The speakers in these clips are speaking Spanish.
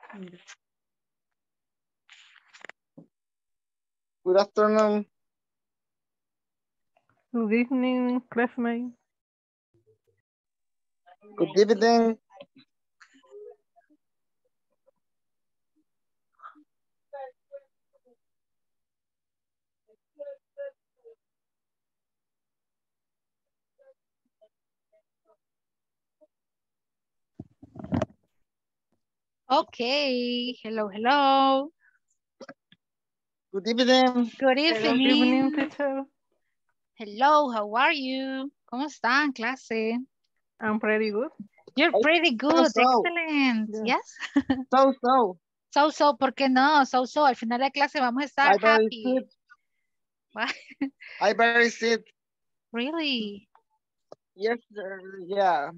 Good afternoon. Good evening, classmate. Good evening. Okay, hello, hello. Good evening. Good Good evening, evening. teacher. Hello, how are you? ¿Cómo están, clase? I'm pretty good. You're pretty good, So. excellent. Yeah. Yes. So. So, ¿por qué no? So, al final de la clase vamos a estar I very happy. sick. I very sick. Really? Yes, yeah.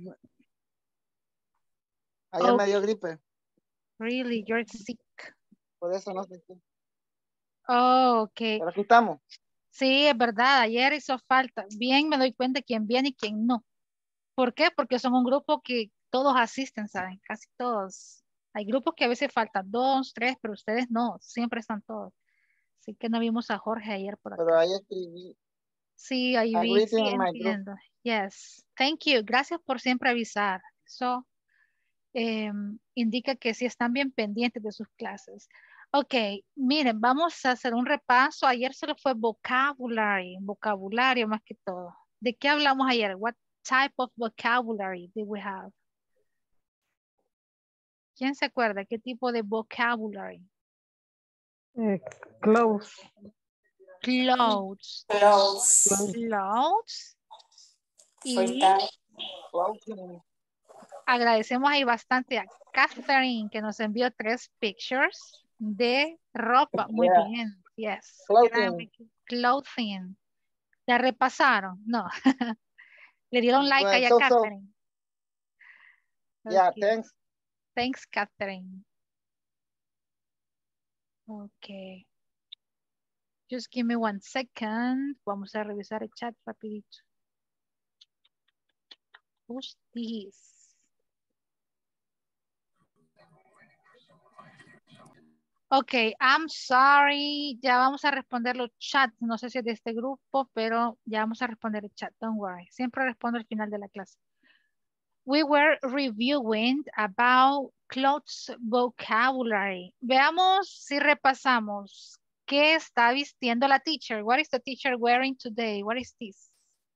Ayer me dio gripe. Really, you're sick. Por eso no sé qué. Oh, ok. Pero aquí estamos. Sí, es verdad, ayer hizo falta. Bien me doy cuenta quién viene y quién no. ¿Por qué? Porque son un grupo que todos asisten, ¿saben? Casi todos. Hay grupos que a veces faltan 2, 3, pero ustedes no, siempre están todos. Así que no vimos a Jorge ayer por acá. Pero ahí escribí. Sí, ahí A vi, greeting sí, in my group. entiendo. Yes, thank you. Gracias por siempre avisar. Eso indica que sí están bien pendientes de sus clases. Ok, miren, vamos a hacer un repaso. Ayer solo fue vocabulario más que todo. ¿De qué hablamos ayer? What type of vocabulary did we have? ¿Quién se acuerda? ¿Qué tipo de vocabulary? Close. Clothes. Close. Clothes. Y Closing. agradecemos ahí bastante a Catherine que nos envió 3 pictures de ropa. Muy Yeah. bien. Yes. Clothing. Clothing. ¿La repasaron? No. Le dieron like Well, ahí a so. Catherine. Yeah, Okay. thanks. Thanks, Catherine. Ok. Just give me 1 second. Vamos a revisar el chat rapidito. Who's this? Ok, I'm sorry. Ya vamos a responder los chats. No sé si es de este grupo, pero ya vamos a responder el chat. Don't worry. Siempre respondo al final de la clase. We were reviewing about clothes vocabulary. Veamos si repasamos. ¿Qué está vistiendo la teacher? What is the teacher wearing today? What is this?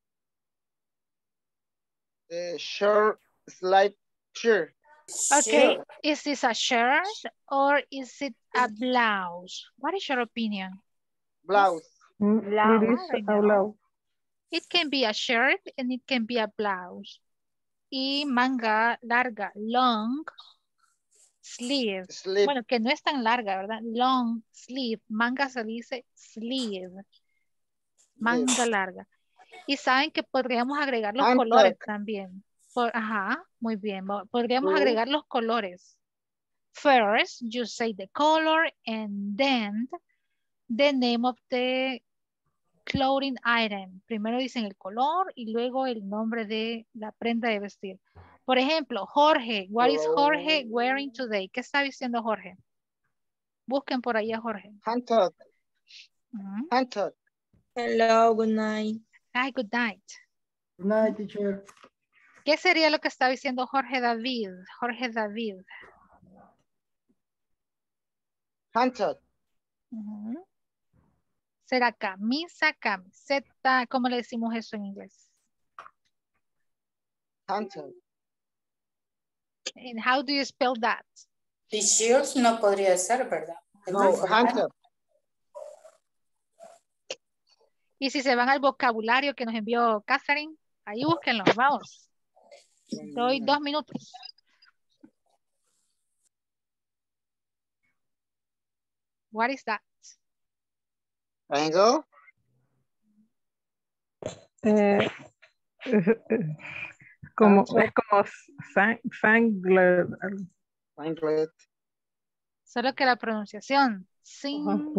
Short slide shirt. Okay, is this a shirt or is it a blouse? What is your opinion? Blouse. It is I a know. blouse. It can be a shirt and it can be a blouse. Y manga larga, long sleeve. Sleep. Bueno, que no es tan larga, ¿verdad? Long sleeve. Manga se dice sleeve. Manga larga. Y saben que podríamos agregar los colores también. Ajá, muy bien. Podríamos agregar los colores. First, you say the color and then the name of the clothing item. Primero dicen el color y luego el nombre de la prenda de vestir. Por ejemplo, Jorge. What is Jorge wearing today? ¿Qué está vistiendo Jorge? Busquen por ahí a Jorge. Hunter. Hunter. Hello, good night. Hi, good night. Good night, teacher. ¿Qué sería lo que está diciendo Jorge David? Jorge David. Hunter. ¿Será camisa, camiseta? ¿Cómo le decimos eso en inglés? Hunter. And how do you spell that? T-shirts no podría ser, ¿verdad? No, Hunter. Y si se van al vocabulario que nos envió Catherine, ahí búsquenlo, vamos. Doy 2 minutos. What is that? Mango. Como, es como sangler. Sanglet. Solo que la pronunciación. Sí.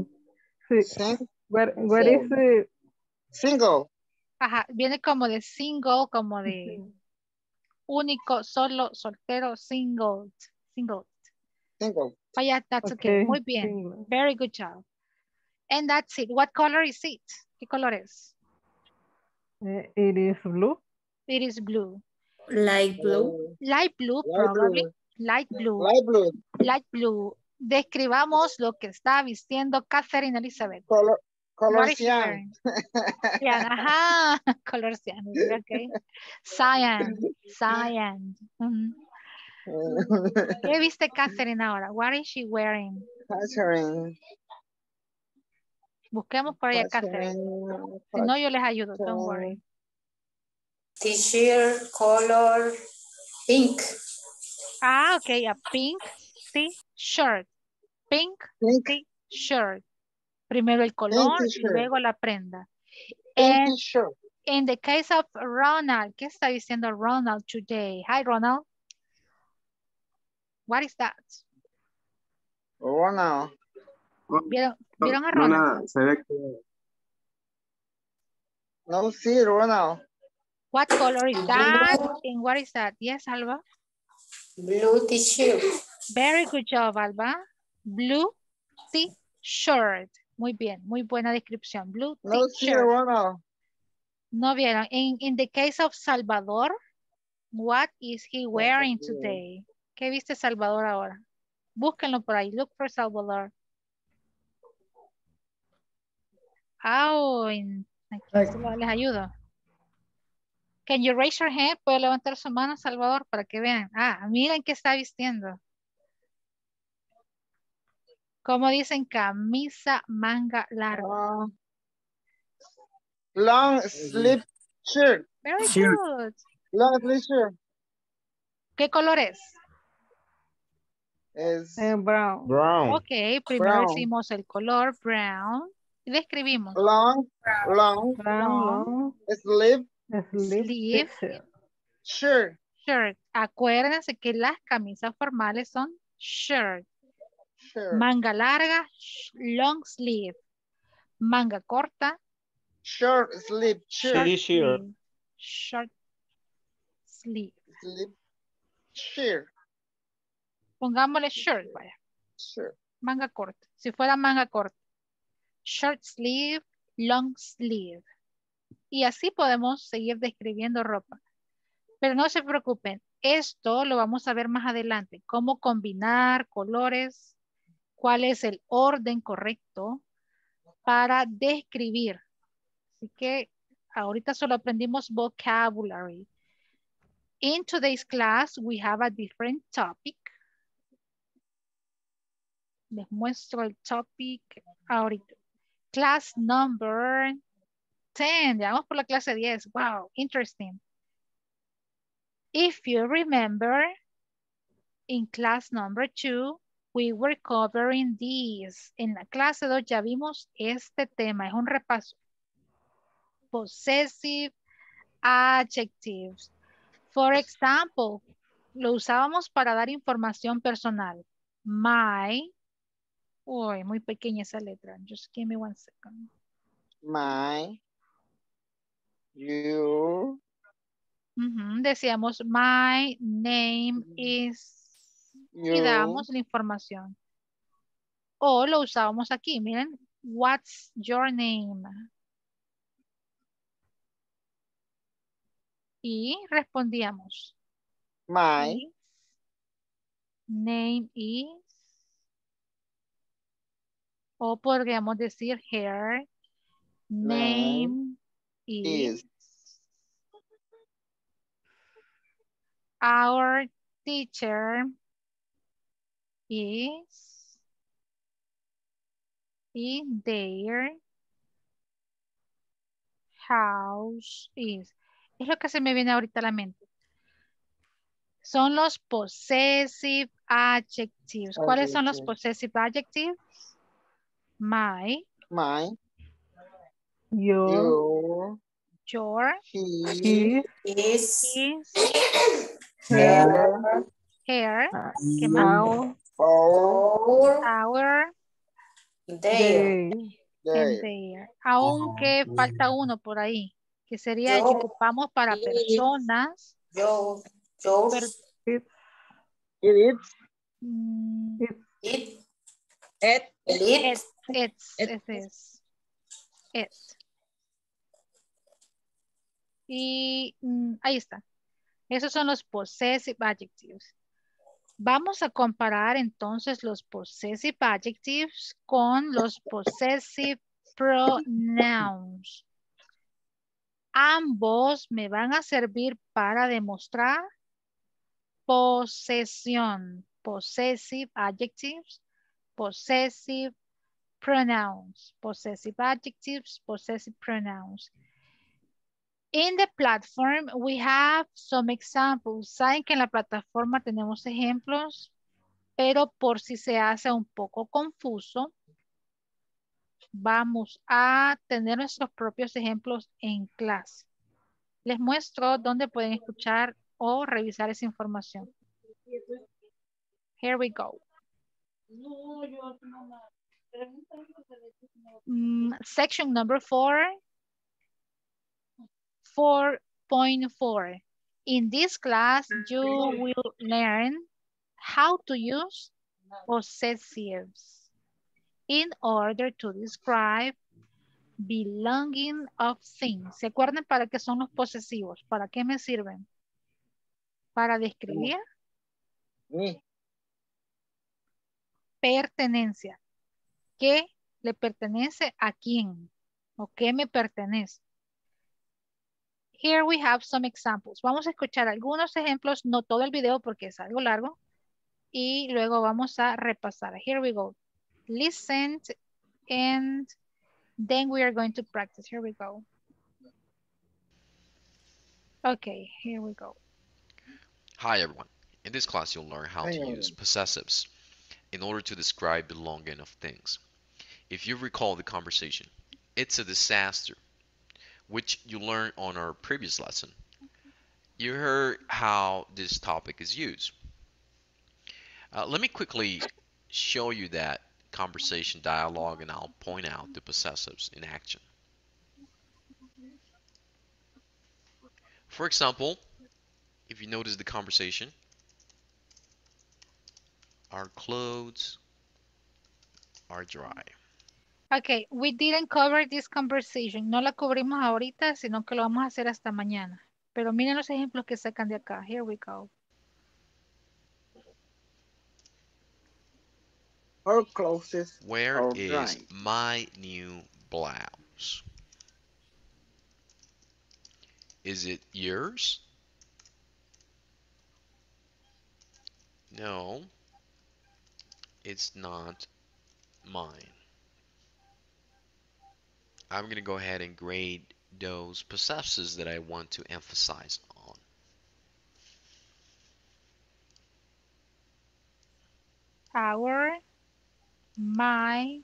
What is it? Single. Ajá, viene como de single, como de único, solo, soltero, single. Single. Oh, yeah, that's okay. Muy bien. singular. Very good job. And that's it. What color is it? ¿Qué color es? It is blue. It is blue. Light blue. Light blue, Light probably. blue. Light blue. Light blue. Light blue. Describamos lo que está vistiendo Catherine Elizabeth. Color What is she cyan. wearing? Cyan, ajá. Color cyan. Okay. Cyan. Cyan. Ujú. ¿Qué viste Catherine ahora? What is she wearing? Catherine. Busquemos por ahí a Catherine. Si no, yo les ayudo. Don't worry. T-shirt color pink. Ah, ok. A pink T-shirt. Pink Pink. T-shirt. Primero el color, T-shirt. luego la prenda. Pink And t-shirt. in the case of Ronald, ¿qué está diciendo Ronald today? Hi, Ronald. What is that? Ronald. ¿Vieron a Ronald? No, sí, Ronald. What color is that? And what is that? Yes, Alba? Blue t-shirt. Very good job, Alba. Blue T-shirt. Muy bien, muy buena descripción. Blue No, sí, T-shirt. Ronald. No vieron. In the case of Salvador, what is he wearing today? ¿Qué viste Salvador ahora? Búsquenlo por ahí. Look for Salvador. Aquí les ayudo. Can you raise your hand? ¿Puede levantar su mano, Salvador, para que vean? Ah, miren qué está vistiendo. Como dicen, camisa manga larga. Long sleeve shirt. Very good. Long sleeve shirt. ¿Qué color es? Es Brown. Ok, primero Brown. decimos el color brown. Y le escribimos. long Brown. sleeve Sleeve. shirt. Shirt. Acuérdense que las camisas formales son shirt. Manga larga, long sleeve. Manga corta, Short sleeve shirt. short sleeve. Sleeve shirt. Pongámosle shirt, vaya. Shirt. Manga corta. Si fuera manga corta. Short sleeve, long sleeve. Y así podemos seguir describiendo ropa. Pero no se preocupen. Esto lo vamos a ver más adelante. Cómo combinar colores. Cuál es el orden correcto para describir. Así que ahorita solo aprendimos vocabulary. In today's class, we have a different topic. Les muestro el topic ahorita. Class number 10. Ya vamos por la clase 10. Wow, interesting. If you remember, in class number 2, we were covering these. En la clase 2 ya vimos este tema. Es un repaso. Possessive adjectives. For example, lo usábamos para dar información personal. My. Uy, muy pequeña esa letra. Just give me 1 second. My. You. Decíamos, my name is. Y damos la información. O lo usábamos aquí. Miren, what's your name? Y respondíamos. My name is. O podríamos decir her name is. Our teacher is. In their house is. Es lo que se me viene ahorita a la mente. Son los possessive adjectives. ¿Cuáles son los possessive adjectives? My. Your. His. Her. ¿Qué más? Our. Their. And their. Aunque falta uno por ahí, que sería el que ocupamos para personas. It. It. El it. Ese es. It. Y ahí está. Esos son los possessive adjectives. Vamos a comparar entonces los possessive adjectives con los possessive pronouns. Ambos me van a servir para demostrar posesión. Possessive adjectives, possessive pronouns. Possessive adjectives, possessive pronouns. In the platform, we have some examples. Saben que en la plataforma tenemos ejemplos, pero por si se hace un poco confuso, vamos a tener nuestros propios ejemplos en clase. Les muestro dónde pueden escuchar o revisar esa información. Here we go. Section number 4.4. In this class, you will learn how to use possessives in order to describe belonging of things. ¿Se acuerdan para qué son los posesivos? ¿Para qué me sirven? Para describir pertenencia. ¿Qué le pertenece a quién? ¿O qué me pertenece? Here we have some examples. Vamos a escuchar algunos ejemplos, no todo el video porque es algo largo. Y luego vamos a repasar. Here we go. Listen and then we are going to practice. Here we go. Okay, here we go. Hi everyone. In this class you'll learn how to use possessives in order to describe belonging of things. If you recall the conversation, it's a disaster, which you learned on our previous lesson. You heard how this topic is used. Let me quickly show you that conversation dialogue and I'll point out the possessives in action. For example, if you notice the conversation, our clothes are dry. Okay, we didn't cover this conversation. No la cubrimos ahorita, sino que lo vamos a hacer hasta mañana. Pero miren los ejemplos que sacan de acá. Here we go. Our clothes Where are is dry. my new blouse? Is it yours? No, it's not mine. I'm going to go ahead and grade those possessives that I want to emphasize on. Our, my,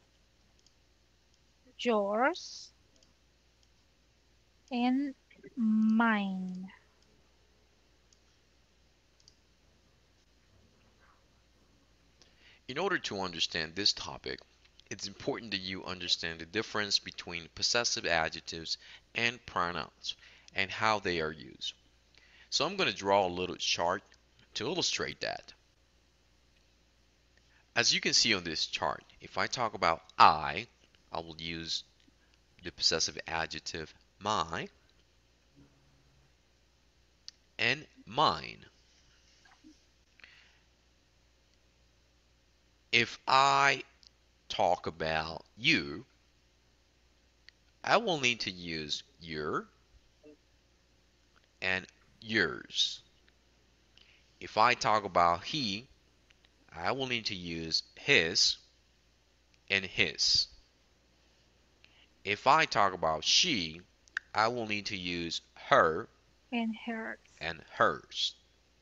yours, and mine. In order to understand this topic, it's important that you understand the difference between possessive adjectives and pronouns and how they are used. So I'm going to draw a little chart to illustrate that. As you can see on this chart, if I talk about I will use the possessive adjective my and mine. If I talk about you, I will need to use your and yours. If I talk about he, I will need to use his and his. If I talk about she, I will need to use her And hers. and hers.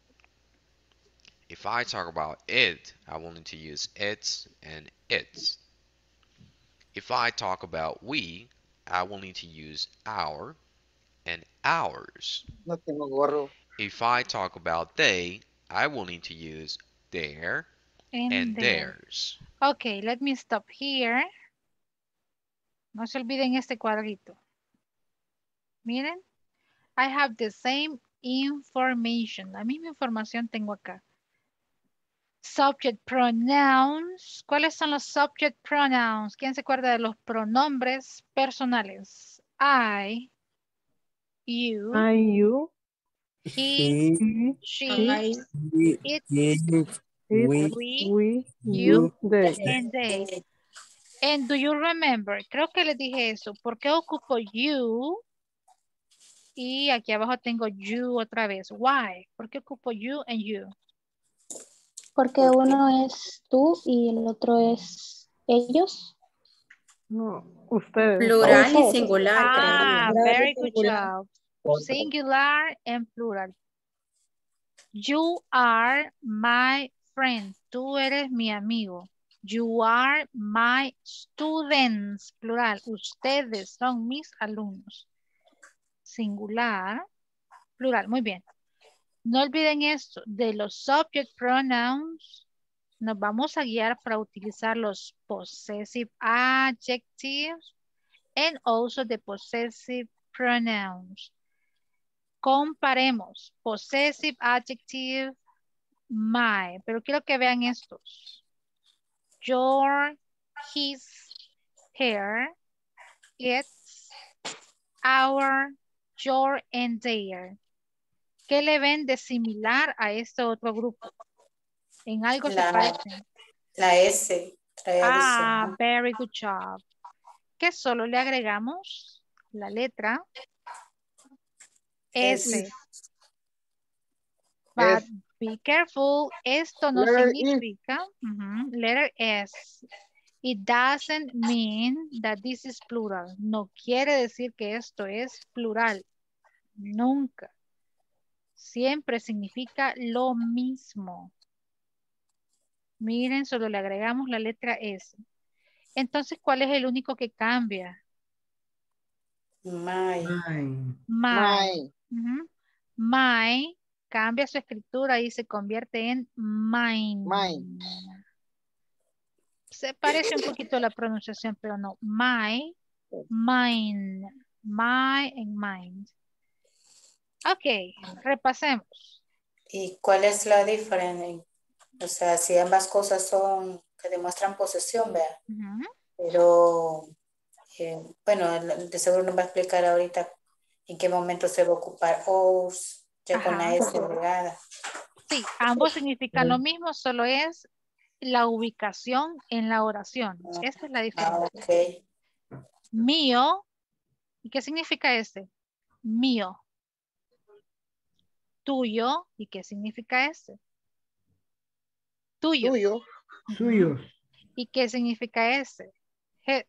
If I talk about it, I will need to use its and its. If I talk about we, I will need to use our and ours. No tengo gorro. If I talk about they, I will need to use their and their. theirs. Okay, let me stop here. No se olviden este cuadrito. Miren, I have the same information. La misma información tengo acá. Subject pronouns. ¿Cuáles son los subject pronouns? ¿Quién se acuerda de los pronombres personales? I, you, you, he, he, she, I, it, it, we, we, you, they. and they. And do you remember? Creo que les dije eso. ¿Por qué ocupo you? Y aquí abajo tengo you otra vez. Why? ¿Por qué ocupo you and you? Porque uno es tú y el otro es ellos. No, ustedes. plural y Ustedes. singular, creería. Ah, very good job. Singular and plural. You are my friend. Tú eres mi amigo. You are my students. Plural. Ustedes son mis alumnos. Singular. Plural. Muy bien. No olviden esto. De los subject pronouns nos vamos a guiar para utilizar los possessive adjectives and also the possessive pronouns. Comparemos. Possessive adjective, my. Pero quiero que vean estos. Your, his, her, its, our, your, and their. ¿Qué le ven de similar a este otro grupo? En algo se parecen. La S. Trae Ah, adicional. very good job. Que solo le agregamos la letra S. But be careful, esto no Letter significa, letter S. It doesn't mean that this is plural. No quiere decir que esto es plural. Nunca. Siempre significa lo mismo. Miren, solo le agregamos la letra S. Entonces, ¿cuál es el único que cambia? My. My. My cambia su escritura y se convierte en mine. Mine. Se parece un poquito a la pronunciación, pero no. My, mine. My and mine. Ok, repasemos. ¿Y cuál es la diferencia? O sea, si ambas cosas son que demuestran posesión, vea. Pero, bueno, de seguro nos va a explicar ahorita en qué momento se va a ocupar os, ya con la S agregada. Sí, ambos significan lo mismo, solo es la ubicación en la oración. Esa es la diferencia. Ok. Mío, ¿y qué significa este? Mío. Tuyo, ¿y qué significa este? Tuyo. Tuyo. Suyos. ¿Y qué significa este? His.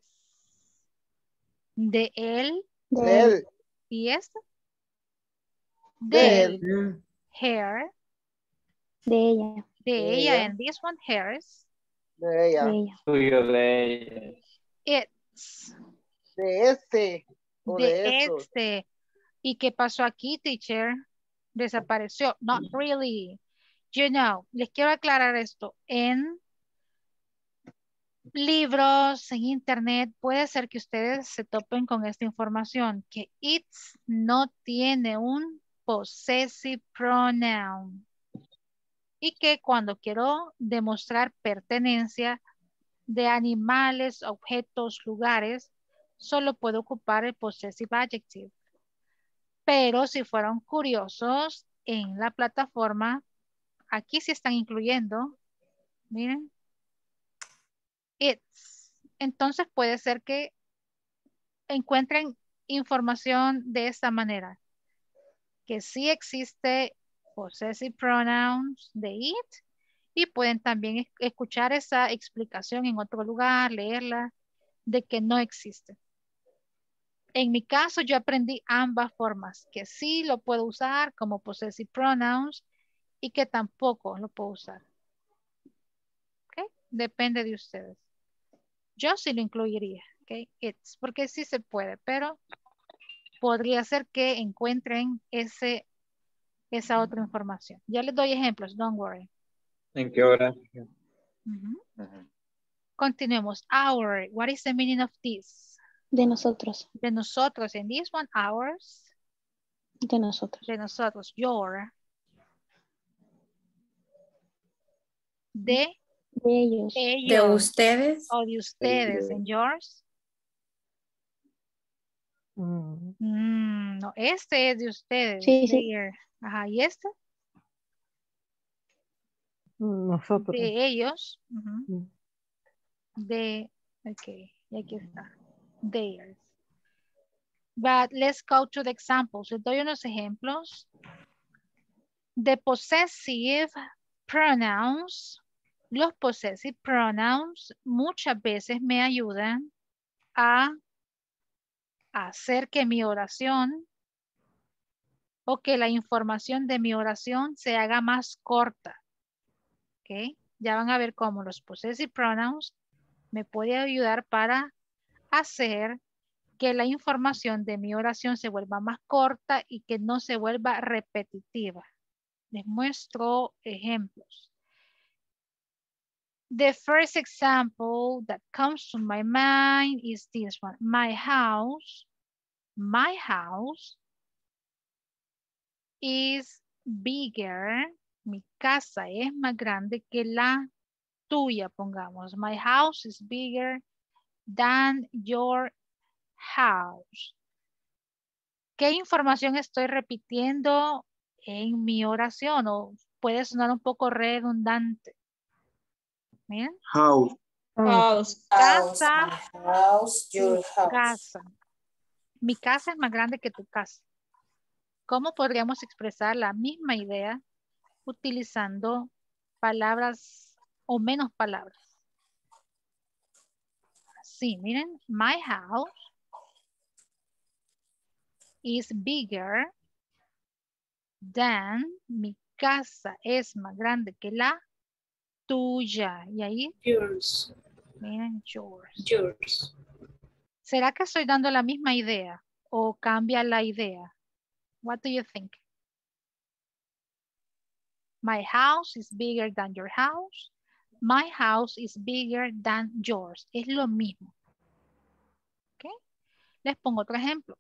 De él. De él. ¿Y este? De él. Her. De ella. De ella. And this one, hers. De ella. De ella. Tuyo de ella. It's. De este. O de De estos. este. ¿Y qué pasó aquí, teacher? Desapareció. Not really. You know, les quiero aclarar esto. En libros, en internet, puede ser que ustedes se topen con esta información, que it's no tiene un possessive pronoun. Y que cuando quiero demostrar pertenencia de animales, objetos, lugares, solo puedo ocupar el possessive adjective. Pero si fueron curiosos, en la plataforma, aquí sí están incluyendo, miren, it's. Entonces puede ser que encuentren información de esta manera, que sí existe possessive pronouns de it, y pueden también escuchar esa explicación en otro lugar, leerla, de que no existe. En mi caso, yo aprendí ambas formas, que sí lo puedo usar como possessive pronouns y que tampoco lo puedo usar. ¿Okay? Depende de ustedes. Yo sí lo incluiría, ¿okay? It's, porque sí se puede, pero podría ser que encuentren esa otra información. Ya les doy ejemplos, don't worry. ¿En qué hora? Continuemos. Our, what is the meaning of this? De nosotros. De nosotros. And this one, ours. De nosotros. De nosotros. Your. De ellos. ellos. De ustedes. O de ustedes. ¿En yours? No, este es de ustedes. Sí, sí. Their. Ajá, ¿y este? Nosotros. De ellos. De, ok, y aquí está. Theirs. But let's go to the examples. Les doy unos ejemplos. The possessive pronouns. Los possessive pronouns muchas veces me ayudan a hacer que mi oración o que la información de mi oración se haga más corta. ¿Ok? Ya van a ver cómo los possessive pronouns me pueden ayudar para hacer que la información de mi oración se vuelva más corta y que no se vuelva repetitiva. Les muestro ejemplos. The first example that comes to my mind is this one. My house is bigger. Mi casa es más grande que la tuya, pongamos. My house is bigger than your house. ¿Qué información estoy repitiendo en mi oración? O puede sonar un poco redundante. Miren. House. House. Casa. House, your house. Casa. Mi casa es más grande que tu casa. ¿Cómo podríamos expresar la misma idea utilizando palabras o menos palabras? Sí, miren. My house is bigger than. Mi casa es más grande que la tuya. Y ahí, Yours. miren, yours. Yours. ¿Será que estoy dando la misma idea o cambia la idea? What do you think? My house is bigger than your house. My house is bigger than yours. Es lo mismo. ¿Ok? Les pongo otro ejemplo.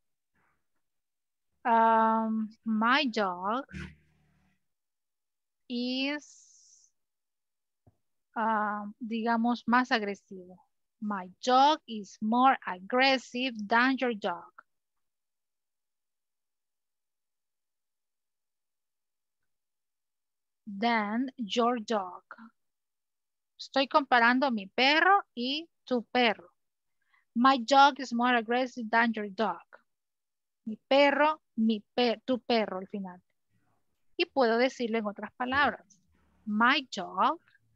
My dog is, digamos, más agresivo. My dog is more aggressive than your dog. Than your dog. Estoy comparando mi perro y tu perro. My dog is more aggressive than your dog. Mi perro, tu perro al final. Y puedo decirlo en otras palabras. My dog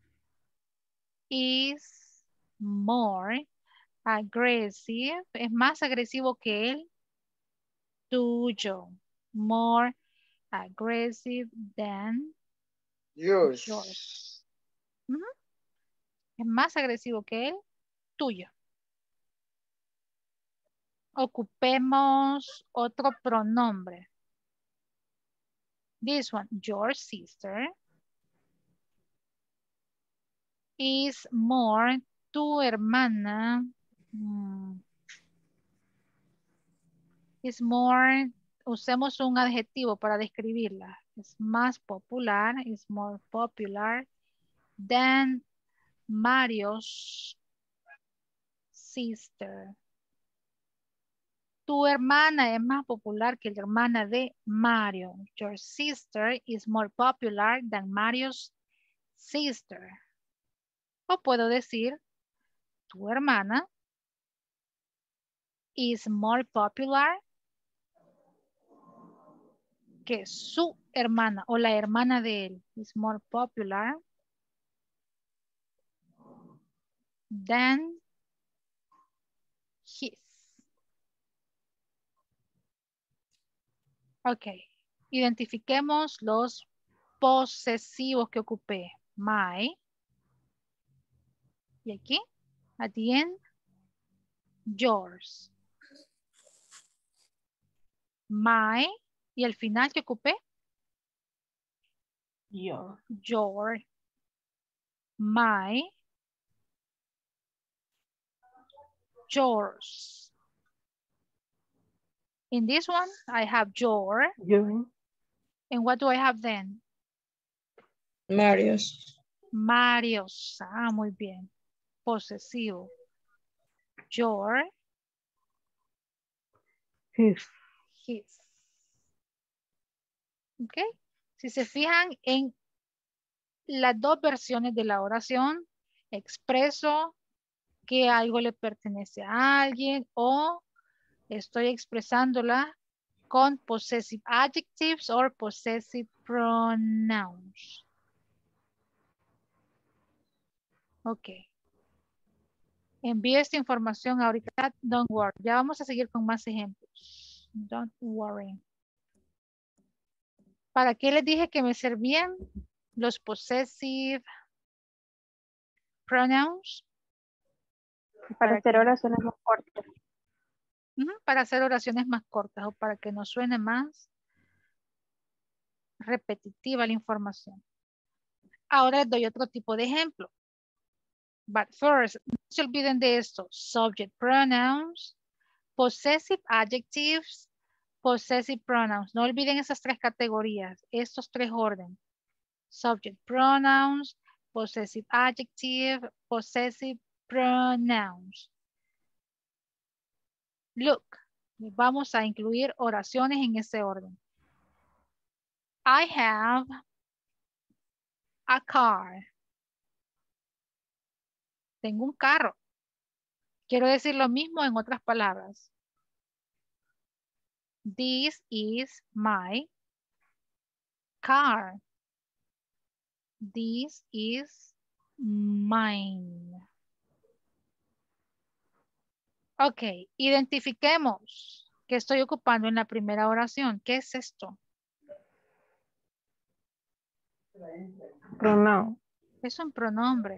is more aggressive. Es más agresivo que el tuyo. More aggressive than Yours. yours. Es más agresivo que el tuyo. Ocupemos otro pronombre. This one, your sister is more, tu hermana is more, usemos un adjetivo para describirla. Es más popular, is more popular than Mario's sister. Tu hermana es más popular que la hermana de Mario. Your sister is more popular than Mario's sister. O puedo decir, tu hermana is more popular que su hermana o la hermana de él. Is more popular than his. Ok. Identifiquemos los posesivos que ocupé. My. Y aquí, at the end, yours. My. Y al final que ocupé, Your. your. My. Yours. In this one, I have your. Your. And what do I have then? Mario's. Marios. Ah, muy bien. Posesivo. Your. His. His. ¿Ok? Si se fijan en las dos versiones de la oración, expreso que algo le pertenece a alguien o estoy expresándola con possessive adjectives or possessive pronouns. Ok. Envío esta información ahorita. Don't worry. Ya vamos a seguir con más ejemplos. Don't worry. ¿Para qué les dije que me servían los possessive pronouns? Para hacer oraciones más cortas. Para hacer oraciones más cortas o para que nos suene más repetitiva la información. Ahora les doy otro tipo de ejemplo. But first, no se olviden de esto. Subject pronouns, possessive adjectives, possessive pronouns. No olviden esas tres categorías, estos tres órdenes. Subject pronouns, possessive adjective, possessive pronouns. Look, vamos a incluir oraciones en ese orden. I have a car. Tengo un carro. Quiero decir lo mismo en otras palabras. This is my car. This is mine. Ok, identifiquemos qué estoy ocupando en la primera oración. ¿Qué es esto? Pronoun. Es un pronombre.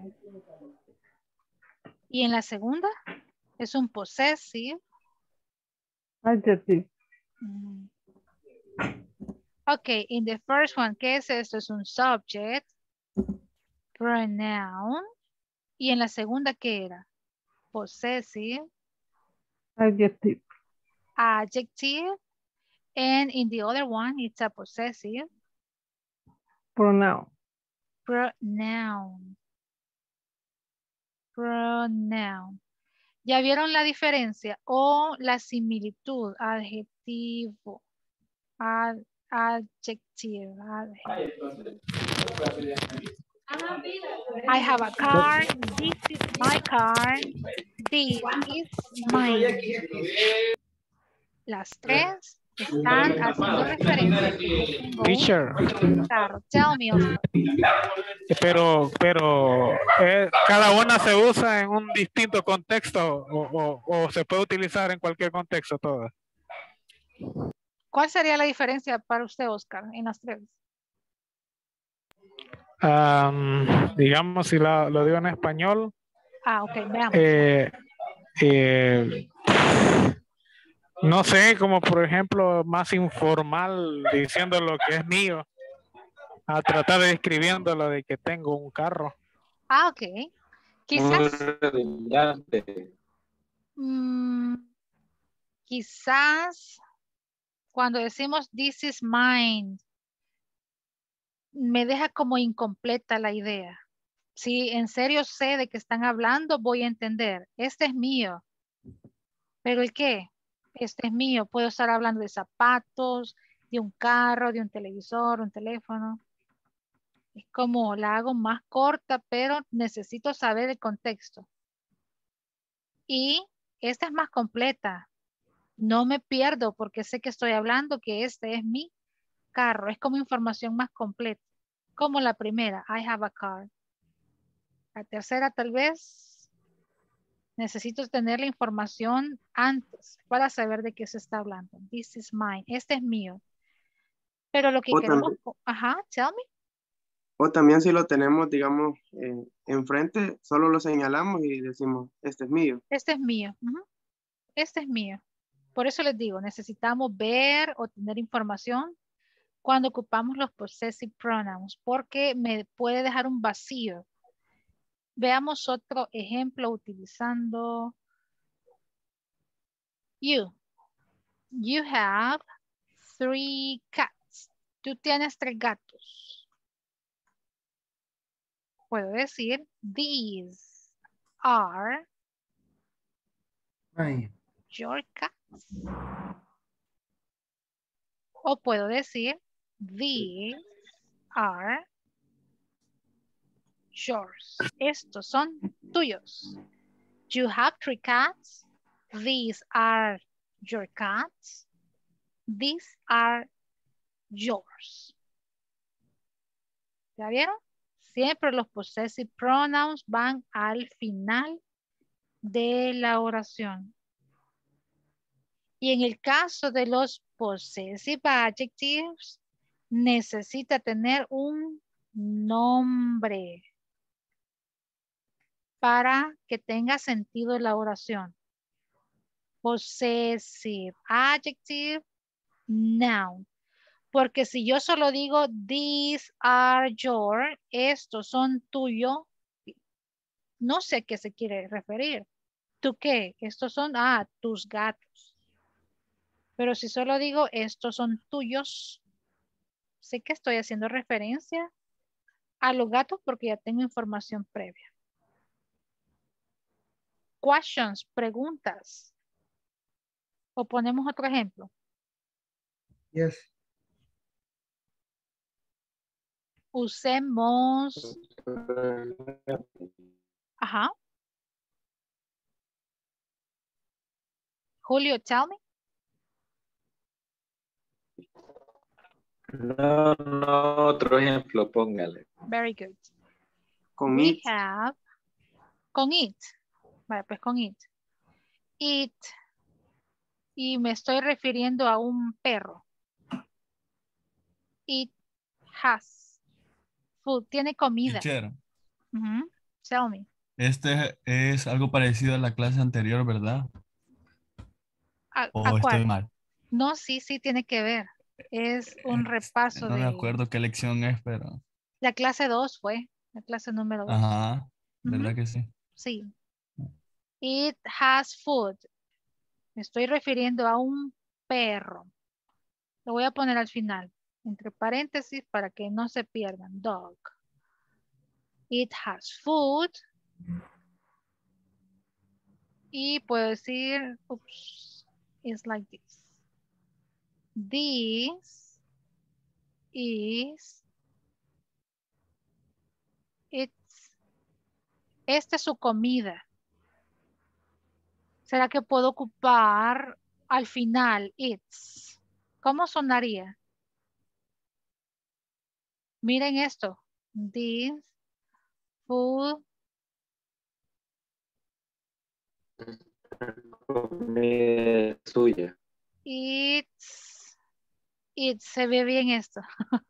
Y en la segunda es un possessive. Adjective. Ok, in the first one, ¿qué es esto? Es un subject, pronoun. Y en la segunda, ¿qué era? Possessive. Adjective. Adjective. And in the other one, it's a possessive. Pronoun. Pronoun. Pronoun. ¿Ya vieron la diferencia o la similitud? Adjetivo. Adjective. I have a car. This is my car. This is mine. Las tres están haciendo referencia a que yo tengo Teacher. un carro. Tell me, Oscar. Pero cada una se usa en un distinto contexto o se puede utilizar en cualquier contexto todas. ¿Cuál sería la diferencia para usted, Oscar, en las tres? Digamos, si lo digo en español. Ah, ok, veamos. No sé, como por ejemplo, más informal, diciendo lo que es mío, a tratar de describiendo lo de que tengo un carro. Ah, ok. Quizás. Quizás cuando decimos this is mine, me deja como incompleta la idea. Si en serio sé de qué están hablando, voy a entender. Este es mío. ¿Pero el qué? Este es mío. Puedo estar hablando de zapatos, de un carro, de un televisor, un teléfono. Es como la hago más corta, pero necesito saber el contexto. Y esta es más completa. No me pierdo porque sé que estoy hablando que este es mi carro. Es como información más completa. Como la primera, I have a car. La tercera tal vez necesito tener la información antes para saber de qué se está hablando. This is mine. Este es mío. Pero lo que queremos... Ajá, tell me. O también si lo tenemos, digamos, enfrente, solo lo señalamos y decimos, este es mío. Este es mío. Este es mío. Por eso les digo, necesitamos ver o tener información cuando ocupamos los possessive pronouns, porque me puede dejar un vacío. Veamos otro ejemplo utilizando you. You have 3 cats. Tú tienes 3 gatos. puedo decir these are Ay, your cats. O puedo decir these are yours. Estos son tuyos. You have 3 cats. These are your cats. These are yours. ¿Ya vieron? Siempre los possessive pronouns van al final de la oración. Y en el caso de los possessive adjectives, necesita tener un nombre para que tenga sentido la oración. Possessive adjective, noun. Porque si yo solo digo these are your, estos son tuyo, no sé a qué se quiere referir. ¿Tú qué? Estos son, tus gatos. Pero si solo digo estos son tuyos, sé que estoy haciendo referencia a los gatos porque ya tengo información previa. Questions, preguntas. O ponemos otro ejemplo. yes. Usemos. Ajá. Julio, tell me. No, otro ejemplo, póngale. Very good. Con We it. have. Con it. Vale, pues con it. It. Y me estoy refiriendo a un perro. It has food. Tiene comida. Teacher, Ujú. Tell me. este es algo parecido a la clase anterior, ¿verdad? ¿A ¿O estoy cuál? mal? No, sí, sí tiene que ver. Es un repaso No me de acuerdo qué lección es, pero... la clase 2 fue. La clase número 2. Ajá, Ujú. ¿verdad que sí? Sí. It has food. Me estoy refiriendo a un perro. Lo voy a poner al final, entre paréntesis, para que no se pierdan. Dog. It has food. Y puedo decir, oops, it's like this. This is its. Esta es su comida. ¿Será que puedo ocupar al final its? ¿Cómo sonaría? Miren esto. This food Comida suya. it's. Se ve bien esto.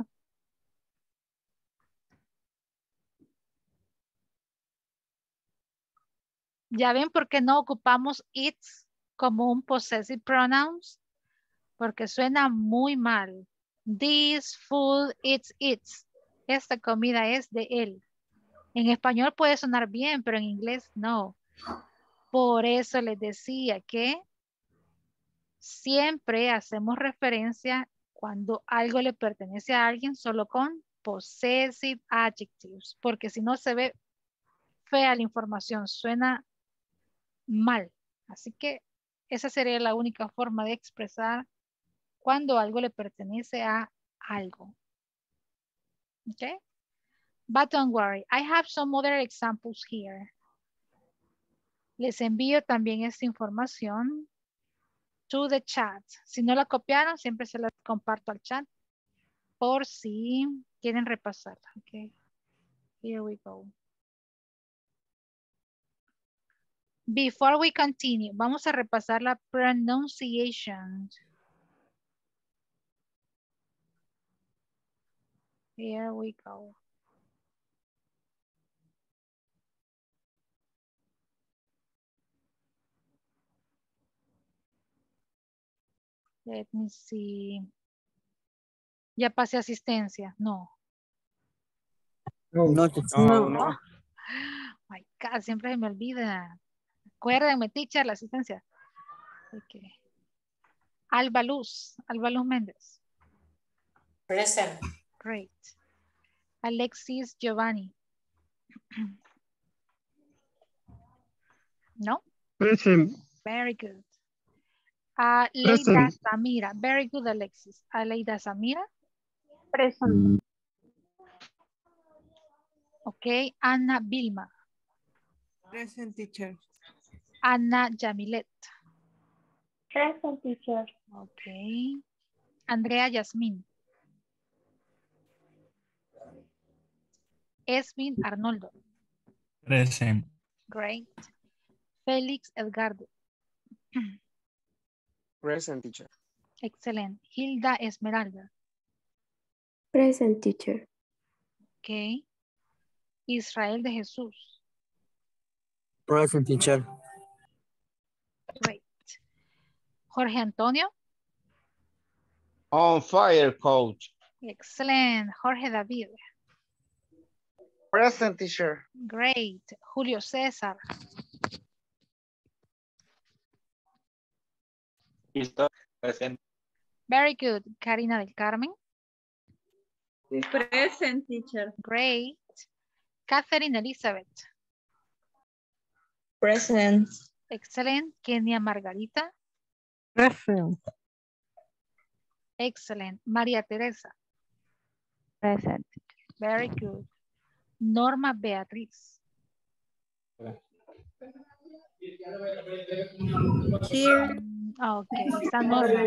¿Ya ven por qué no ocupamos its como un possessive pronouns? Porque suena muy mal. This food, it's its. Esta comida es de él. En español puede sonar bien, pero en inglés no. Por eso les decía que siempre hacemos referencia cuando algo le pertenece a alguien solo con possessive adjectives. Porque si no se ve fea la información, suena mal. Así que esa sería la única forma de expresar cuando algo le pertenece a algo. Okay? But don't worry, I have some other examples here. Les envío también esta información to the chat. Si no la copiaron, siempre se la comparto al chat por si quieren repasarla. Okay. Here we go. Before we continue, vamos a repasar la pronunciation. Here we go. Let me see. ¿Ya pasé asistencia? No. No, No. My God, siempre se me olvida. Acuérdenme, teacher, la asistencia. Okay. Alba Luz Méndez. Present. Great. Alexis Giovanni. No? Present. Very good. Aleida Samira. Very good, Alexis. Aleida Samira. Present. Ok. Ana Vilma. Present, teacher. Ana Yamilet. Present, teacher. Ok. Andrea Yasmín. Esvin Arnoldo. Present. Great. Félix Edgardo. Present, teacher. Excelente. Hilda Esmeralda. Present, teacher. Ok. Israel de Jesús. Present, teacher. Great. Jorge Antonio. On fire, coach. Excelente. Jorge David. Present, teacher. Great. Julio César. Listo. Present. Very good. Karina del Carmen. Present, teacher. Great. Catherine Elizabeth. Present. Excellent. Kenia Margarita. Present. Excellent. María Teresa. Present. Very good. Norma Beatriz. Here. Ok, está Norma.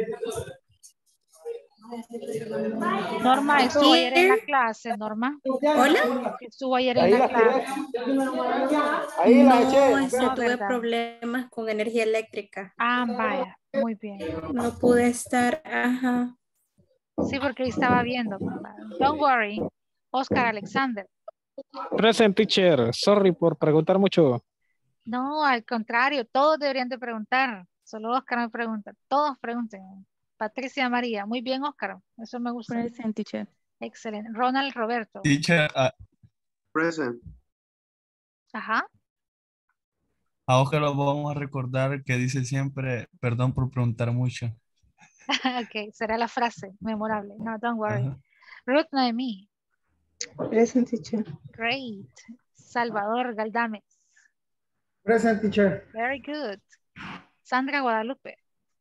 Norma estuvo ayer en la clase, Norma. Hola. Estuvo ayer en la clase. Ahí la No, eché. tuve ¿verdad? problemas con energía eléctrica. Ah, vaya, muy bien. No pude estar, ajá. Sí, porque ahí estaba viendo. Don't worry. Oscar Alexander. Present, teacher. Sorry por preguntar mucho. No, al contrario, todos deberían de preguntar. Solo Oscar me pregunta. Todos pregunten. Patricia María. Muy bien, Oscar. Eso me gusta. Present, teacher. Excelente. Ronald Roberto. Teacher, Present. Ajá. a Oscar lo vamos a recordar que dice siempre, perdón por preguntar mucho. Ok, será la frase memorable. No, don't worry. Ajá. Ruth Noemí. Present, teacher. Great. Salvador Galdames. Present, teacher. Very good. Sandra Guadalupe.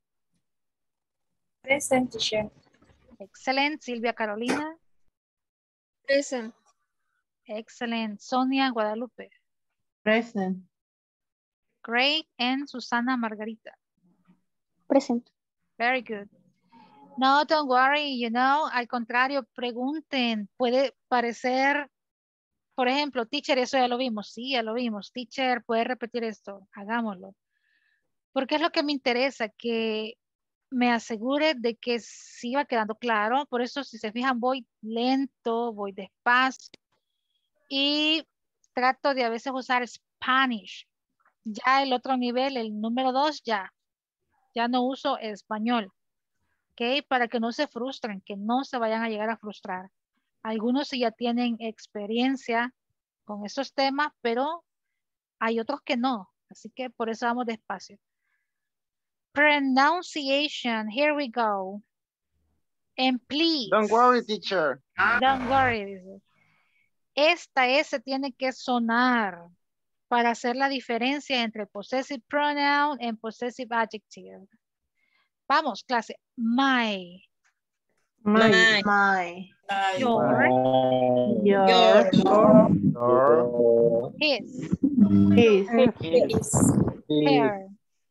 Present, teacher. Excellent. Silvia Carolina. Present. Excellent. Sonia Guadalupe. Present. Great. And Susana Margarita. Present. Very good. No, don't worry, you know, al contrario, pregunten. Puede parecer, por ejemplo, teacher, eso ya lo vimos. Sí, ya lo vimos. Teacher, ¿puede repetir esto? Hagámoslo. Porque es lo que me interesa, que me asegure de que sí va quedando claro. Por eso, si se fijan, voy lento, voy despacio. Y trato de a veces usar Spanish. Ya el otro nivel, el número 2, ya no uso español. ¿Ok? Para que no se frustren, que no se vayan a llegar a frustrar. Algunos sí ya tienen experiencia con esos temas, pero hay otros que no. Así que por eso vamos despacio. Pronunciation, here we go. And please. Don't worry, teacher. Don't worry, dice. Esta S tiene que sonar para hacer la diferencia entre possessive pronoun y possessive adjective. Vamos, clase. My. Your. His. Her.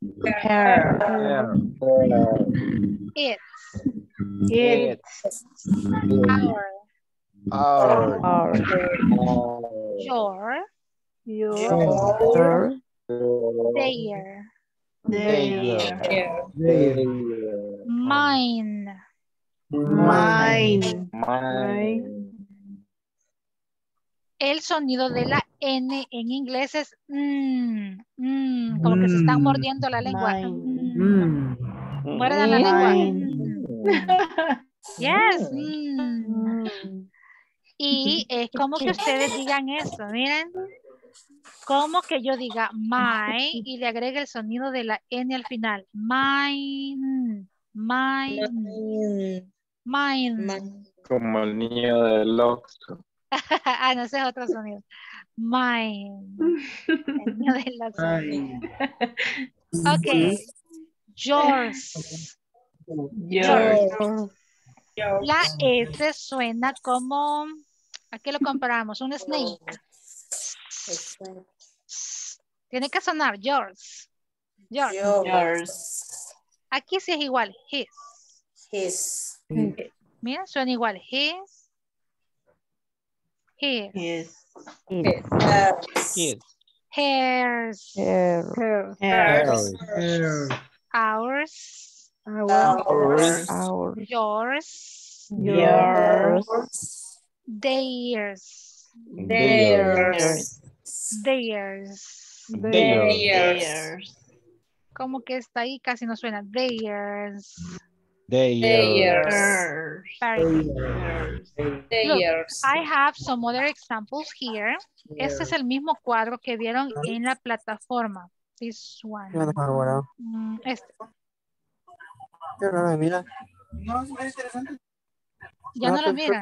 Its. Our. Your. Their. Mine. El sonido de la N en inglés es como que se están mordiendo la lengua. Muerdan la lengua. Yes. Y es como que ustedes digan eso, miren. Como que yo diga my y le agregue el sonido de la N al final. Mine. Como el niño del Oxxo. Ah, no, ese es otro sonido. Mine. El mío de la Ok. Yours. Yours. La S suena como, ¿a qué lo comparamos? Un snake. Tiene que sonar yours. Yours. Aquí sí es igual, his. His. Mira, suena igual, his. His. Hairs. Ours. Yours. Theirs. Como que está ahí, casi no suena. Theirs. Look, I have some other examples here. Este es el mismo cuadro que vieron en la plataforma. This one. Este. Mira. Ya no lo miran.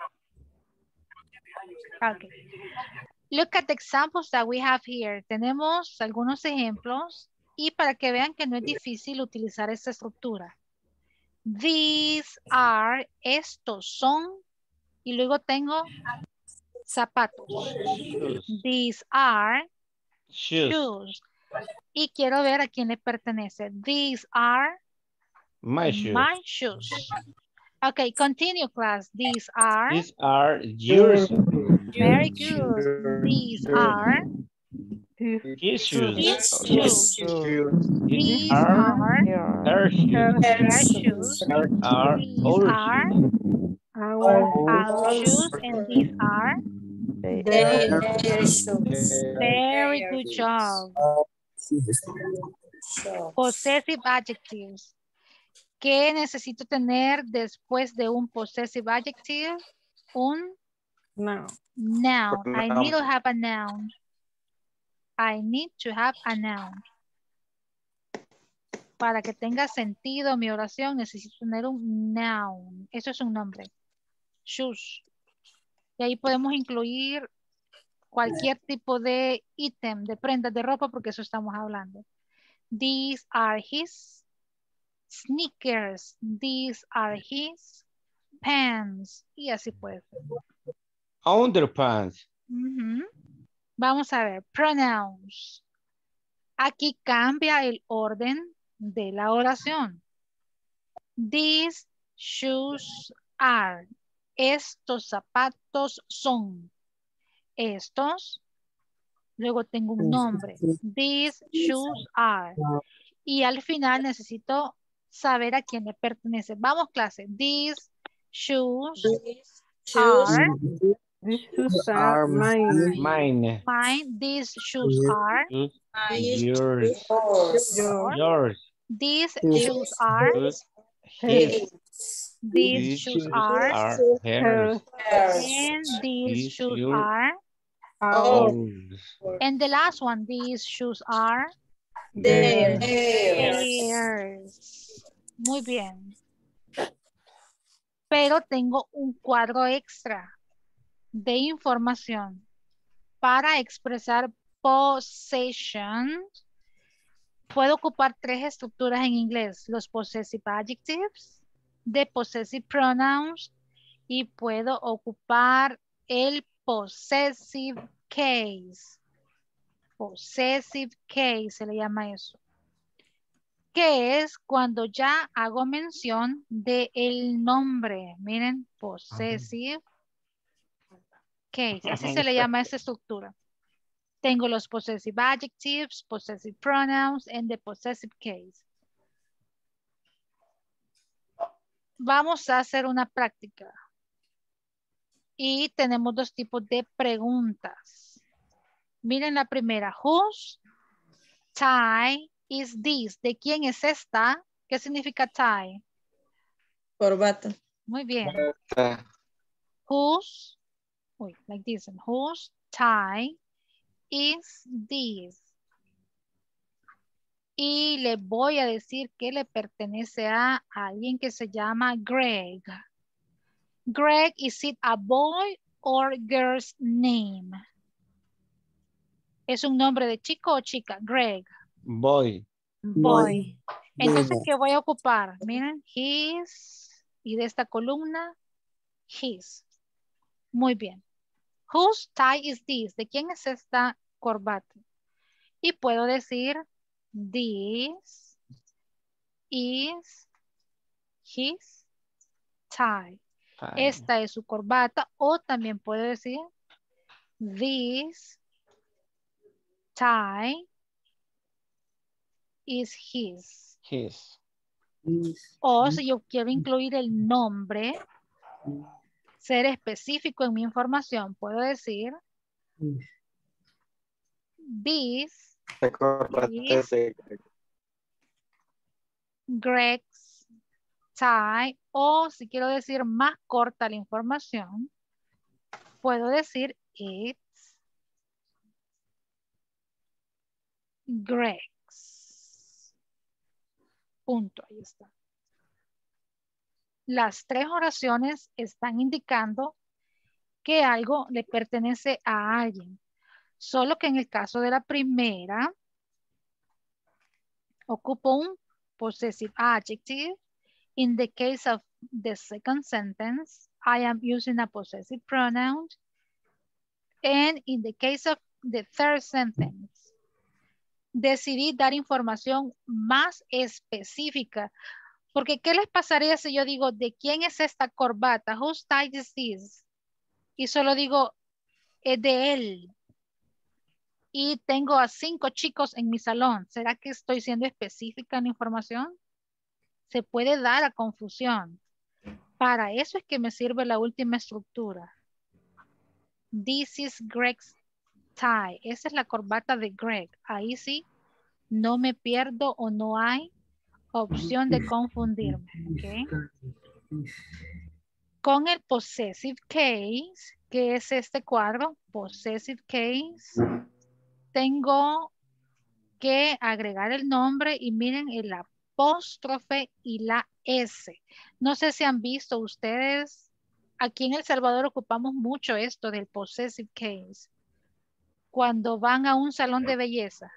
Okay. Look at the examples that we have here. Tenemos algunos ejemplos y para que vean que no es difícil utilizar esta estructura. These are, estos son, y luego tengo zapatos. These are shoes. Y quiero ver a quién le pertenece. These are My shoes. Okay, continue class. These are yours. Very good. These are His shoes. These are her shoes. their shoes. Are These are our shoes, and these are Their shoes. very good job. Possessive adjectives. ¿Qué necesito tener después de un possessive adjective? Un noun. I need to have a noun. I need to have a noun. Para que tenga sentido mi oración, necesito tener un noun. Eso es un nombre. Shoes. Y ahí podemos incluir cualquier tipo de ítem, de prendas de ropa, porque eso estamos hablando. These are his sneakers. These are his pants. Y así puede ser. Underpants. Vamos a ver. Pronouns. Aquí cambia el orden de la oración. These shoes are. Estos zapatos son. Estos. Luego tengo un nombre. These shoes are. Y al final necesito saber a quién le pertenece. Vamos, clase. These shoes are. These shoes are mine. Mine. These shoes are. Yours. These shoes are. His. These shoes are. Hers. And these shoes are. And the last one, these shoes are. Theirs. Muy bien. Pero tengo un cuadro extra de información para expresar possession. Puedo ocupar tres estructuras en inglés: los possessive adjectives, the possessive pronouns, y puedo ocupar el possessive case. Possessive case se le llama eso. Que es cuando ya hago mención de el nombre. Miren, possessive case. Así se le llama a esta estructura. Tengo los possessive adjectives, possessive pronouns, and the possessive case. Vamos a hacer una práctica. Y tenemos dos tipos de preguntas. Miren la primera. Whose tie is this? ¿De quién es esta? ¿Qué significa tie? Corbata. Muy bien. Whose, like this, whose tie is this? Y le voy a decir que le pertenece a alguien que se llama Greg. Greg, is it a boy or girl's name? ¿Es un nombre de chico o chica? Greg. Boy. Boy. Entonces, ¿qué voy a ocupar? Miren, his. Y de esta columna, his. Muy bien. Whose tie is this? ¿De quién es esta corbata? Y puedo decir, this is his tie. Esta es su corbata. O también puedo decir, this tie is his. O si yo quiero incluir el nombre, ser específico en mi información, puedo decir, this is Greg's tie. O si quiero decir más corta la información, puedo decir it's Greg's. Punto, ahí está. Las tres oraciones están indicando que algo le pertenece a alguien. Solo que en el caso de la primera, ocupo un possessive adjective. In the case of the second sentence, I am using a possessive pronoun. And in the case of the third sentence, decidí dar información más específica. Porque, ¿qué les pasaría si yo digo, ¿de quién es esta corbata? Whose tie is this? Y solo digo, es de él. Y tengo a 5 chicos en mi salón. ¿Será que estoy siendo específica en la información? Se puede dar a confusión. Para eso es que me sirve la última estructura. This is Greg's tie. Esa es la corbata de Greg. Ahí sí, no me pierdo o no hay opción de confundirme. ¿Okay? Con el possessive case, que es este cuadro, possessive case, tengo que agregar el nombre y miren el apóstrofe y la S. No sé si han visto ustedes, aquí en El Salvador ocupamos mucho esto del possessive case. Cuando van a un salón de belleza,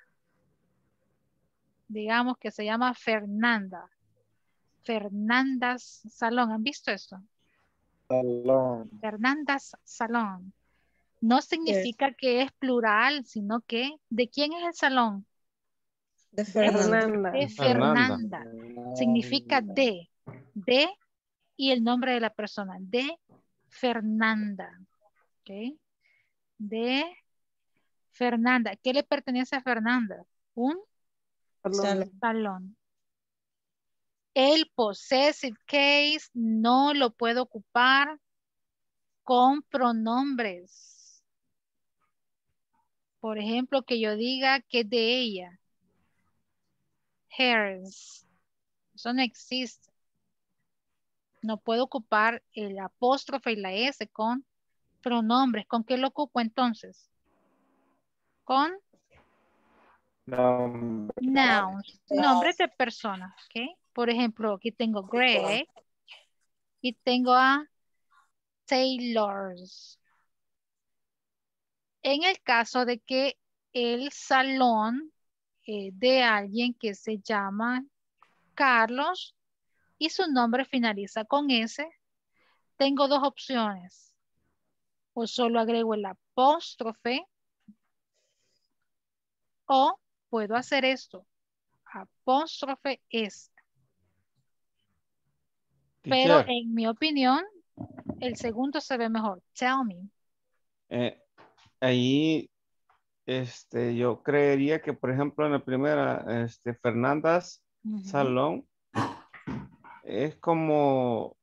digamos que se llama Fernanda. Fernanda's Salón, ¿han visto esto? Salón. Fernanda's Salón. No significa que es plural, sino que ¿de quién es el salón? De Fernanda. De Fernanda. Significa de y el nombre de la persona. De Fernanda. ¿Okay? De Fernanda. ¿Qué le pertenece a Fernanda? Un salón. El possessive case no lo puedo ocupar con pronombres. Por ejemplo, que yo diga que es de ella. Hers. Eso no existe. No puedo ocupar el apóstrofe y la S con pronombres. ¿Con qué lo ocupo entonces? Con nouns. Nombres de personas. ¿Okay? Por ejemplo, aquí tengo Greg y tengo a Taylors. En el caso de que el salón de alguien que se llama Carlos y su nombre finaliza con S, tengo dos opciones. O solo agrego el apóstrofe o puedo hacer esto. Apóstrofe S. Pero en mi opinión, el segundo se ve mejor. Tell me. Ahí, yo creería que, por ejemplo, en la primera, Fernanda's Salón, es como,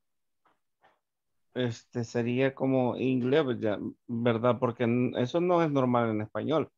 sería como inglés, ¿verdad? Porque eso no es normal en español.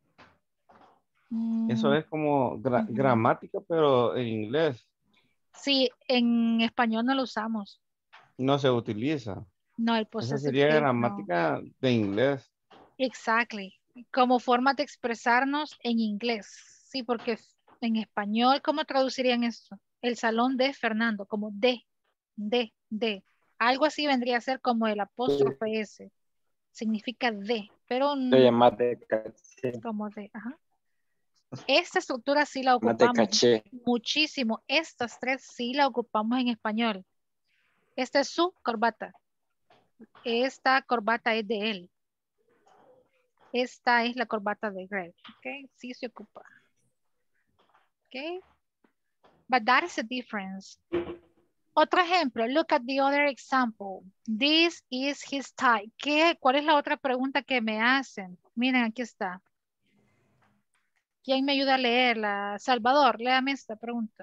Eso es como gramática, pero en inglés. Sí, en español no lo usamos. No se utiliza. No, el Esa possessive sería case, gramática de inglés. Exactly. Como forma de expresarnos en inglés. Sí, porque en español, ¿cómo traducirían esto? El salón de Fernando, como de. Algo así vendría a ser como el apóstrofe S. Significa de. pero más de caché. como de, ajá. Esta estructura sí la Más de ocupamos caché. muchísimo. Estas tres sí la ocupamos en español. Esta es su corbata. Esta corbata es de él. Esta es la corbata de Greg. Ok, sí se ocupa. Ok, but that is a difference. Otro ejemplo, look at the other example. This is his tie. ¿Cuál es la otra pregunta que me hacen? Miren, aquí está. ¿Quién me ayuda a leerla? Salvador, léame esta pregunta.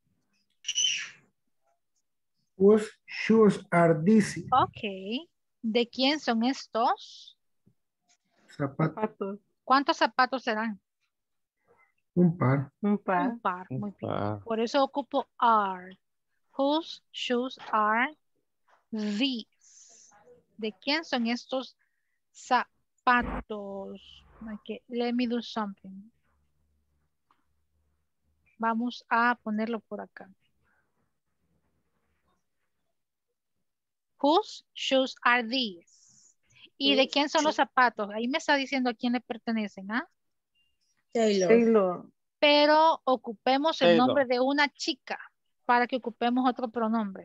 Whose shoes are these? Ok. ¿De quién son estos? Zapatos. ¿Cuántos zapatos serán? Un par. Un par. Un par, muy bien. Ah, Por eso ocupo are. Whose shoes are these? ¿De quién son estos zapatos? Okay, let me do something. Vamos a ponerlo por acá. Whose shoes are these? ¿Y de quién son los zapatos? Ahí me está diciendo a quién le pertenecen, ¿ah? Taylor. Pero ocupemos el Taylor. nombre de una chica para que ocupemos otro pronombre.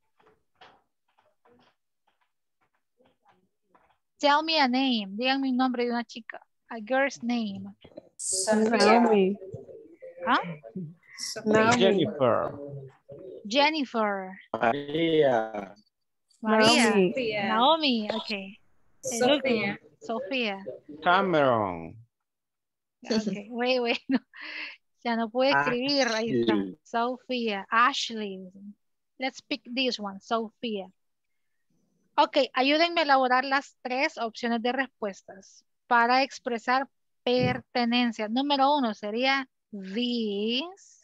Tell me a name. Díganme un nombre de una chica. A girl's name. Naomi. ¿Ah? Naomi. Jennifer. Jennifer. María. María. Naomi. Naomi. Ok. El último. Sofía. Cameron. Ok. Wait. No. Ya no puedo escribir. Ahí está. Ashley. Sofía. Ashley. Let's pick this one. Sofía. Ok, ayúdenme a elaborar las tres opciones de respuestas para expresar pertenencia. Número 1 sería these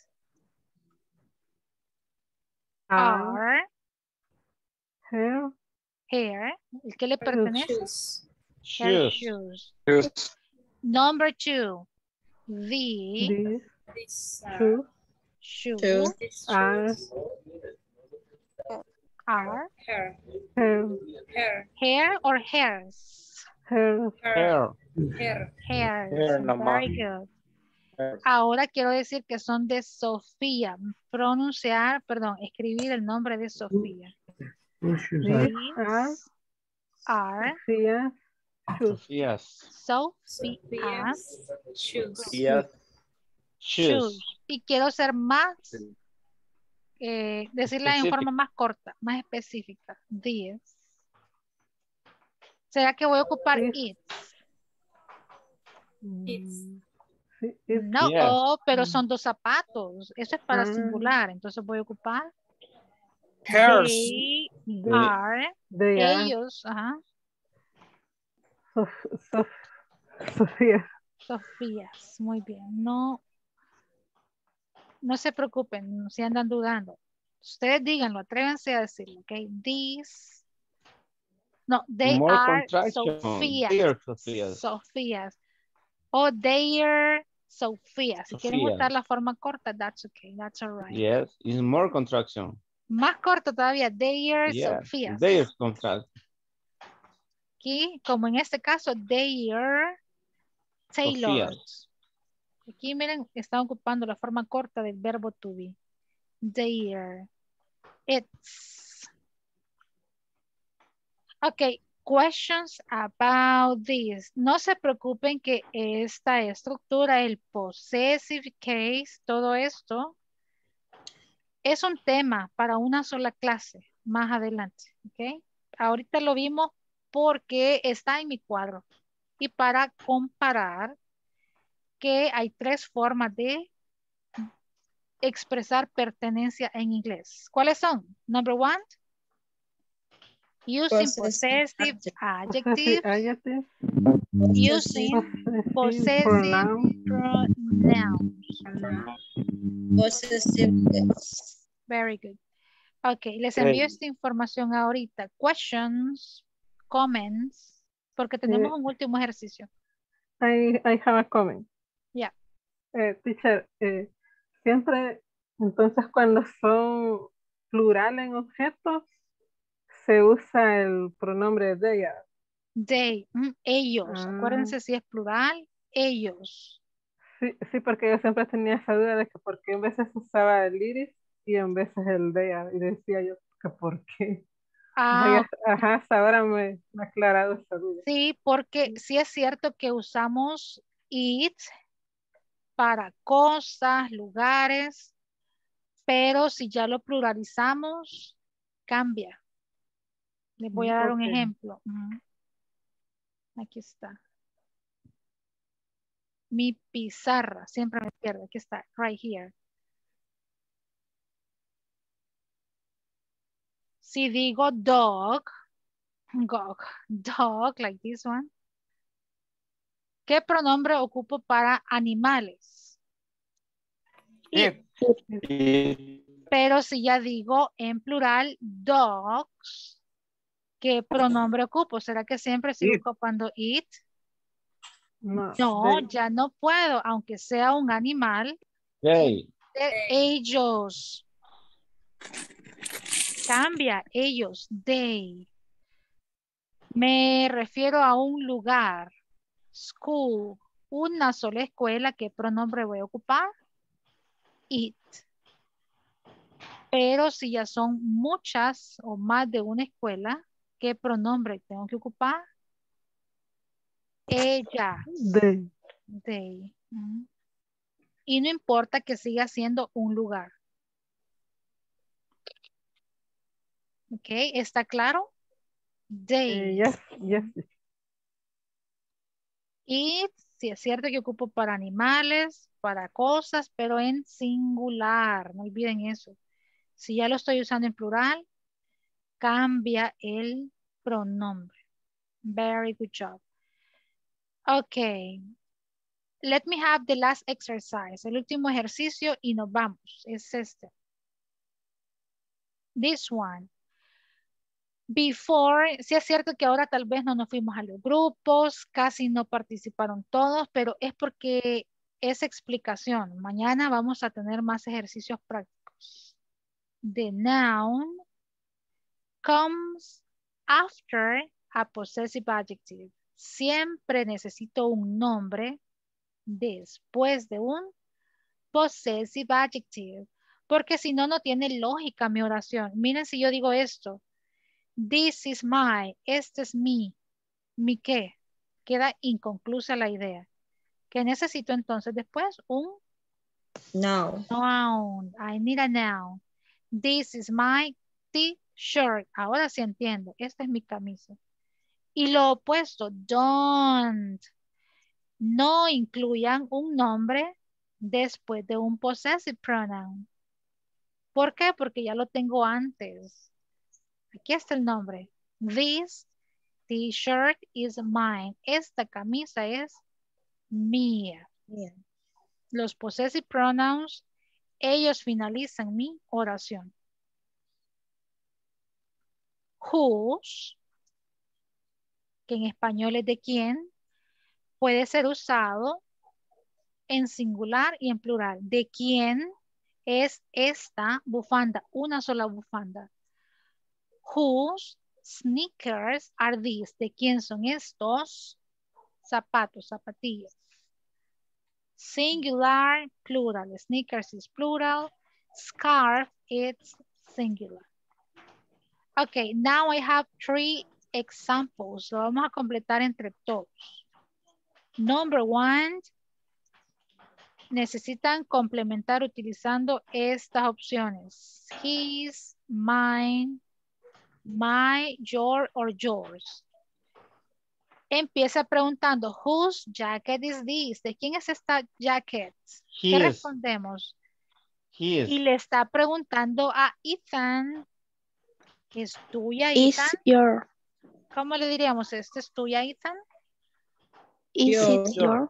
are her hair. ¿El que le pertenece? Her Shoes. shoes. Number 2, these shoes are hair or hairs? her Hairs. Very good. Ahora quiero decir que son de Sofía. Escribir el nombre de Sofía. These are Sofía's shoes. Y quiero ser más, decirla en forma más corta, más específica. These. ¿Será que voy a ocupar it? No, Yes. pero son dos zapatos. Eso es para singular. Entonces voy a ocupar Hairs. they are. Ellos. Ajá. Sofía. Sofías. Muy bien. No se preocupen si andan dudando. Ustedes díganlo, atrévanse a decirlo, ¿ok? These. No, they More are contraction. Sofías. Dear Sofías. Sofías. O their Sofía. Si quieren Sofías. usar la forma corta, that's okay. That's all right. Yes, it's more contraction. Más corto todavía, their Yes, Sofías. their contraction. Aquí, como en este caso, their Taylor. Sofías. Aquí miren, están ocupando la forma corta del verbo to be. Their. It's. Ok, questions about this. No se preocupen que esta estructura, el possessive case, todo esto, es un tema para una sola clase más adelante. ¿Ok? Ahorita lo vimos porque está en mi cuadro. Y para comparar que hay tres formas de expresar pertenencia en inglés. ¿Cuáles son? Number 1. Using possessive adjective. Using possessive pronouns. Very good. Ok, les envío esta información ahorita. Questions, comments, porque tenemos un último ejercicio. I have a comment. Yeah. Teacher, siempre, entonces cuando son plural en objetos, se usa el pronombre they are. They, ellos. Acuérdense si es plural, ellos. Sí, porque yo siempre tenía esa duda de que por qué en veces usaba el iris y en veces el dea. Y decía yo que por qué. Ah, Ajá, hasta ahora me ha aclarado esa duda. sí, porque sí es cierto que usamos it para cosas, lugares, pero si ya lo pluralizamos, cambia. Les voy a dar un Ok. ejemplo. Aquí está. Mi pizarra, siempre me pierdo. Aquí está, right here. Si digo dog, dog, like this one, ¿qué pronombre ocupo para animales? It. Pero si ya digo en plural, dogs, ¿qué pronombre ocupo? ¿Será que siempre sigo ocupando it? No, No, ya no puedo, aunque sea un animal. They. Ellos. Cambia, ellos, they. Me refiero a un lugar, school, una sola escuela. ¿Qué pronombre voy a ocupar? It. Pero si ya son muchas o más de una escuela, ¿qué pronombre tengo que ocupar? Ellas. They. Y no importa que siga siendo un lugar. ¿Ok? ¿Está claro? They. Yes. Y sí es cierto que ocupo para animales, para cosas, pero en singular. No olviden eso. Si ya lo estoy usando en plural, cambia el pronombre. Very good job. Ok. Let me have the last exercise. El último ejercicio y nos vamos. Es este. This one. Before, sí es cierto que ahora tal vez no nos fuimos a los grupos, casi no participaron todos, pero es porque es explicación. Mañana vamos a tener más ejercicios prácticos. The noun comes after a possessive adjective. Siempre necesito un nombre después de un possessive adjective, porque si no, no tiene lógica mi oración. Miren si yo digo esto. This is my, este es mi. ¿Mi qué? Queda inconclusa la idea. ¿Qué necesito entonces después? Un No. noun. I need a noun. This is my t-shirt. Ahora sí entiendo. Esta es mi camisa. Y lo opuesto, don't. No incluyan un nombre después de un possessive pronoun. ¿Por qué? Porque ya lo tengo antes. Aquí está el nombre. This t-shirt is mine. Esta camisa es mía. Bien. Los possessive pronouns, ellos finalizan mi oración. Whose, que en español es de quién, puede ser usado en singular y en plural. ¿De quién es esta bufanda? Una sola bufanda. Whose sneakers are these? ¿De quién son estos zapatos, zapatillas? Singular, plural. Sneakers is plural. Scarf is singular. Okay, now I have 3 examples. Lo vamos a completar entre todos. Number 1. Necesitan complementar utilizando estas opciones. His, mine, my, your, or yours. Empieza preguntando, whose jacket is this? ¿De quién es esta jacket? ¿Qué respondemos? His. Y le está preguntando a Ethan, ¿es tuya, Is Ethan? your. ¿Cómo le diríamos? ¿Esta es tuya, Ethan? Is it your?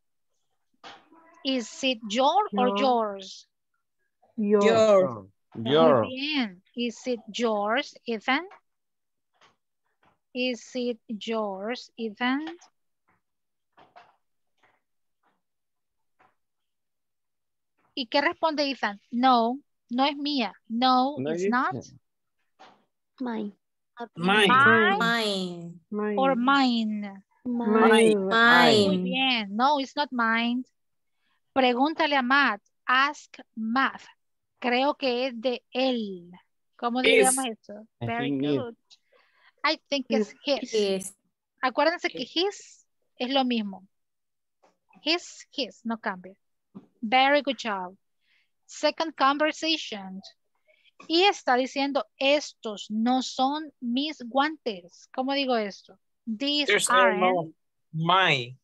Is it your or yours? Your. Muy bien. Is it yours, Ethan? Is it yours, Ethan? ¿Y qué responde Ethan? No, no es mía. No, it's not. Mine. Mine. Or mine. Muy bien. No, it's not mine. Pregúntale a Matt. Ask Matt. Creo que es de él. ¿Cómo diríamos eso? Very good. I think it's his. Acuérdense que his es lo mismo. His, no cambia. Very good job. Second conversation. Y está diciendo, estos no son mis guantes. ¿Cómo digo esto? These aren't mine.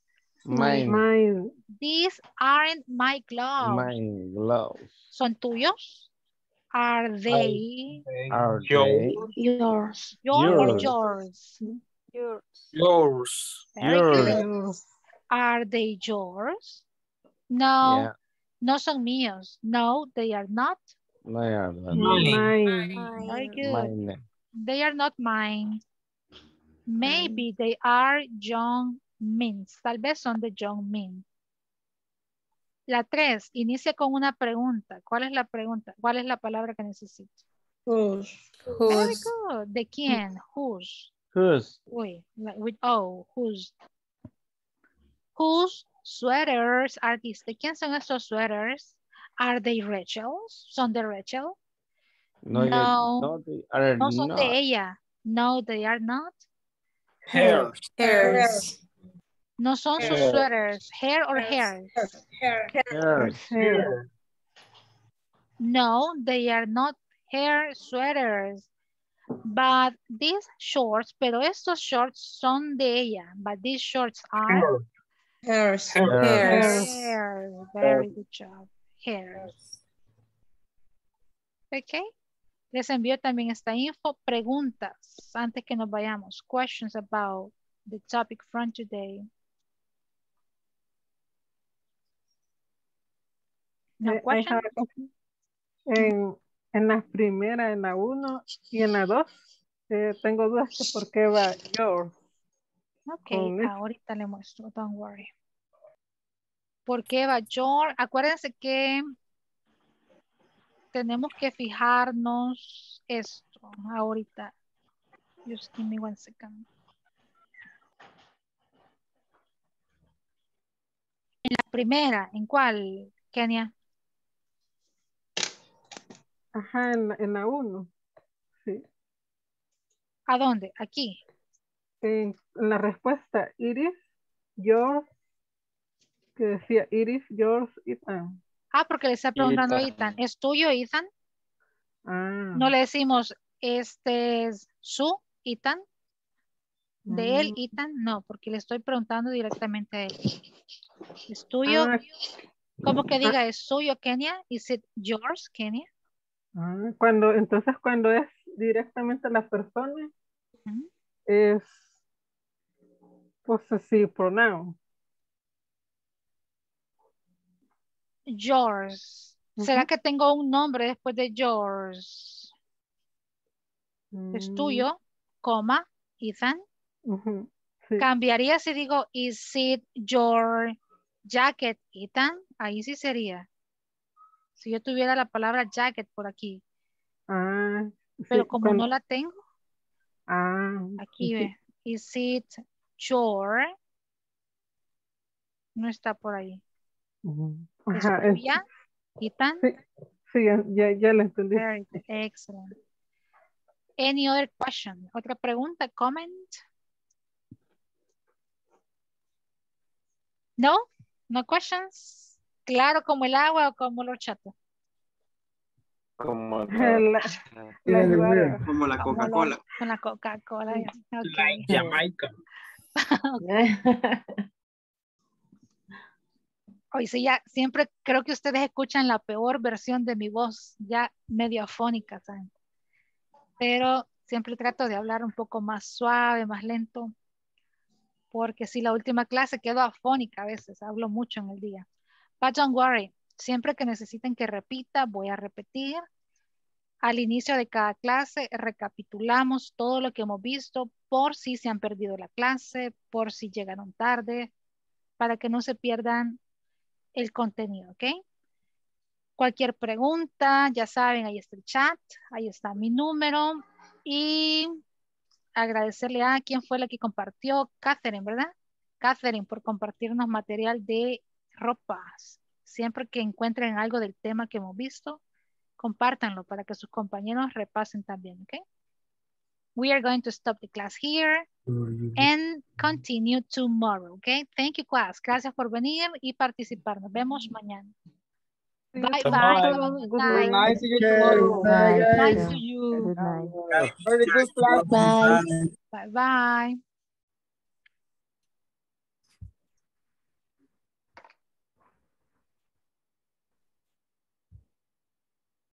These aren't my gloves. My gloves. ¿Son tuyos? Are they Yours. Yours. Very good. Are they yours? No, no son míos. No, they are not. Mine. Very good. Mine. They are not mine. Maybe they are John Min's. Tal vez son de John Min. La 3, inicia con una pregunta. ¿Cuál es la pregunta? ¿Cuál es la palabra que necesito? Whose. Very good. ¿De quién? Whose. Whose. Uy, with O, whose. Whose sweaters are these? ¿De quién son estos sweaters? Are they Rachel's? ¿Son de Rachel? No, they are no son not. de ella. No, they are not. Hers. No son sus sweaters. Hair or hairs? Hers. No, they are not hair sweaters. But these shorts, pero estos shorts son de ella. But these shorts are Hers. Very good job. Hairs. Ok. Les envío también esta info. Preguntas antes que nos vayamos. Questions about the topic from today. No questions? En la primera, en la 1 y en la 2, tengo dudas que por qué va yours. Ok, ahorita le muestro, don't worry. ¿Por qué va your? Acuérdense que tenemos que fijarnos esto ahorita. Just give me 1 second. En la primera, ¿en cuál, Kenia? Ajá, en la 1. Sí. ¿A dónde? Aquí. En la respuesta, Iris, yours, que decía Iris, yours, Ethan. Ah, porque le está preguntando a Ethan. ¿Es tuyo, Ethan? No le decimos, este es su, Ethan. ¿De él, Ethan? No, porque le estoy preguntando directamente a él. ¿Es tuyo? ¿Cómo que diga es suyo, Kenia? ¿Is it yours, Kenia? Entonces cuando es directamente la persona, es possessive pronoun. Yours. ¿Será que tengo un nombre después de yours? Es tuyo, coma, Ethan. Sí. Cambiaría si digo, is it your jacket, Ethan? Ahí sí sería. Si yo tuviera la palabra jacket por aquí. Pero sí, como no la tengo. Aquí sí. ve. Is it your? No está por ahí. ¿Es tuya, Ethan? Sí, ya lo entendí. Very good. Excellent. Any other question? ¿Otra pregunta? Comment? No? No questions? ¿Claro como el agua o como el horchata? Como la Coca-Cola. Con la Coca-Cola. Okay. Jamaica. Hoy sí, ya siempre creo que ustedes escuchan la peor versión de mi voz, ya medio afónica, ¿saben? Pero siempre trato de hablar un poco más suave, más lento, porque si la última clase quedo afónica a veces, hablo mucho en el día. But don't worry, siempre que necesiten que repita, voy a repetir. Al inicio de cada clase recapitulamos todo lo que hemos visto por si se han perdido la clase, por si llegaron tarde, para que no se pierdan el contenido, ¿ok? Cualquier pregunta, ya saben, ahí está el chat, ahí está mi número y agradecerle a quien fue la que compartió, Catherine, ¿verdad? Catherine, por compartirnos material de ropas. Siempre que encuentren algo del tema que hemos visto, compártanlo para que sus compañeros repasen también, ¿ok? We are going to stop the class here and continue tomorrow, ¿ok? Thank you, class. Gracias por venir y participar. Nos vemos mañana. Bye, bye. Good night. See you tomorrow. Bye, Night guys. to you. Good night. Very good class. Bye. Bye, bye.